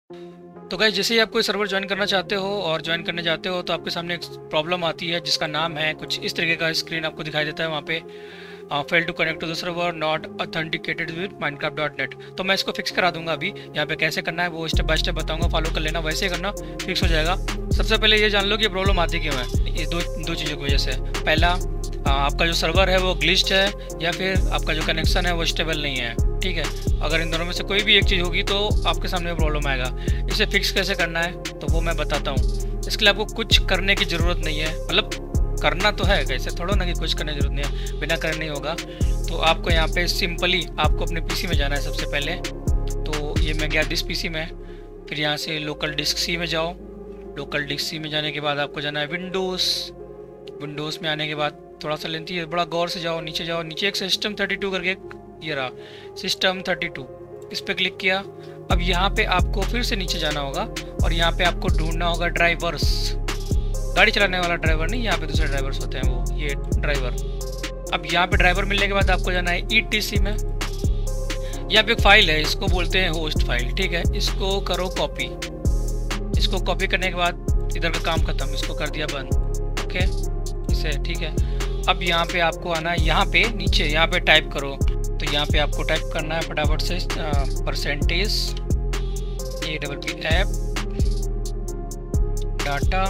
तो गाइस जैसे ही आप कोई सर्वर ज्वाइन करना चाहते हो और ज्वाइन करने जाते हो तो आपके सामने एक प्रॉब्लम आती है जिसका नाम है, कुछ इस तरीके का स्क्रीन आपको दिखाई देता है वहाँ पे, fail to connect to the server not authenticated with minecraft.net। तो मैं इसको फिक्स करा दूंगा। अभी यहाँ पे कैसे करना है वो स्टेप बाय स्टेप बताऊंगा, फॉलो कर लेना, वैसे ही करना, फिक्स हो जाएगा। सबसे पहले ये जान लो कि प्रॉब्लम आती क्यों है। ये दो चीज़ों की वजह से। पहला, आपका जो सर्वर है वो ग्लिच्ड है या फिर आपका जो कनेक्शन है वो स्टेबल नहीं है। ठीक है, अगर इन दोनों में से कोई भी एक चीज़ होगी तो आपके सामने प्रॉब्लम आएगा। इसे फिक्स कैसे करना है तो वो मैं बताता हूँ। इसके लिए आपको कुछ करने की ज़रूरत नहीं है, मतलब करना तो है, कैसे थोड़ा ना कि कुछ करने की जरूरत नहीं है, बिना करने नहीं होगा। तो आपको यहाँ पे सिंपली आपको अपने पीसी में जाना है सबसे पहले। तो ये मैं गया दिस पीसी में, फिर यहाँ से लोकल डिस्क सी में जाओ। लोकल डिस्क सी में जाने के बाद आपको जाना है विंडोज़ में आने के बाद थोड़ा सा लेंथी है, बड़ा गौर से जाओ, नीचे जाओ, नीचे एक सिस्टम 32 करके ये रहा, सिस्टम 32, इस पर क्लिक किया। अब यहाँ पे आपको फिर से नीचे जाना होगा और यहाँ पे आपको ढूंढना होगा ड्राइवर्स। गाड़ी चलाने वाला ड्राइवर नहीं, यहाँ पे दूसरे ड्राइवर्स होते हैं, वो ये ड्राइवर। अब यहाँ पे ड्राइवर मिलने के बाद आपको जाना है ETC में। यहाँ पे एक फाइल है, इसको बोलते हैं होस्ट फाइल। ठीक है, इसको करो कॉपी। इसको कॉपी करने के बाद इधर का काम खत्म, इसको कर दिया बंद। ओके, इसे ठीक है। अब यहाँ पे आपको आना है, यहाँ पे नीचे यहाँ पे टाइप करो। तो यहाँ पे आपको टाइप करना है फटाफट से परसेंटेज APP ऐप डाटा।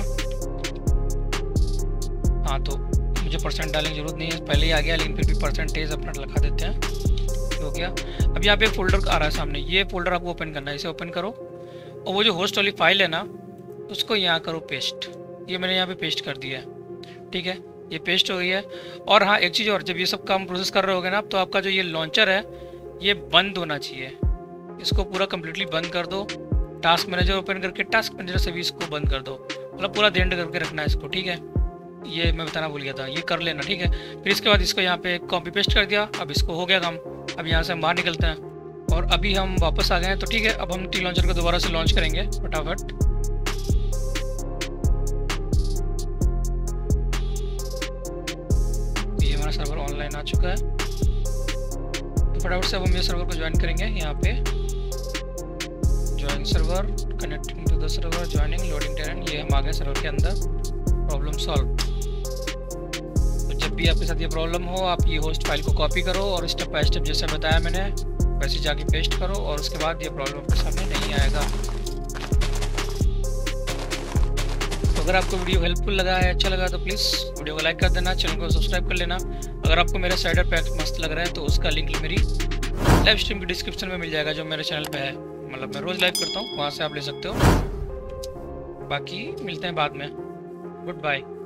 हाँ, तो मुझे परसेंट डालने की जरूरत नहीं है, पहले ही आ गया, लेकिन फिर भी परसेंटेज अपना लिखा देते हैं। हो गया। अब यहाँ पे एक फोल्डर आ रहा है सामने, ये फोल्डर आपको ओपन करना है। इसे ओपन करो और वो जो होस्ट वाली फाइल है ना उसको यहाँ करो पेस्ट। ये मैंने यहाँ पे पेस्ट कर दिया है। ठीक है, ये पेस्ट हो गई है। और हाँ, एक चीज़ और, जब ये सब काम प्रोसेस कर रहे होगे ना तो आपका जो ये लॉन्चर है ये बंद होना चाहिए। इसको पूरा कम्प्लीटली बंद कर दो। टास्क मैनेजर ओपन करके टास्क मैनेजर से भी इसको बंद कर दो, मतलब पूरा ध्यान करके रखना है इसको। ठीक है, ये मैं बताना भूल गया था, ये कर लेना। ठीक है, फिर इसके बाद इसको यहाँ पे कॉपी पेस्ट कर दिया। अब इसको हो गया काम। अब यहाँ से हम बाहर निकलते हैं और अभी हम वापस आ गए हैं। तो ठीक है, अब हम टी लॉन्चर को दोबारा से लॉन्च करेंगे फटाफट। ये हमारा सर्वर ऑनलाइन आ चुका है। तो फटाफट से अब हम ये सर्वर को ज्वाइन करेंगे। यहाँ पे join server, connecting to the server, joining, loading terrain. ये हम आ गए सर्वर के अंदर। Problem solve. तो जब भी आपके साथ ये प्रॉब्लम हो, आप ये होस्ट फाइल को कॉपी करो और स्टेप बाय स्टेप जैसे बताया मैंने वैसे जाके पेस्ट करो और उसके बाद ये प्रॉब्लम आपके सामने नहीं आएगा। तो अगर आपको वीडियो हेल्पफुल लगा है, अच्छा लगा, तो प्लीज़ वीडियो को लाइक कर देना, चैनल को सब्सक्राइब कर लेना। अगर आपको मेरा साइडर पैक मस्त लग रहा है तो उसका लिंक मेरी लाइव स्ट्रीम की डिस्क्रिप्शन में मिल जाएगा, जो मेरे चैनल पे है। मतलब मैं रोज़ लाइव करता हूँ, वहाँ से आप ले सकते हो। बाकी मिलते हैं बाद में। Good bye.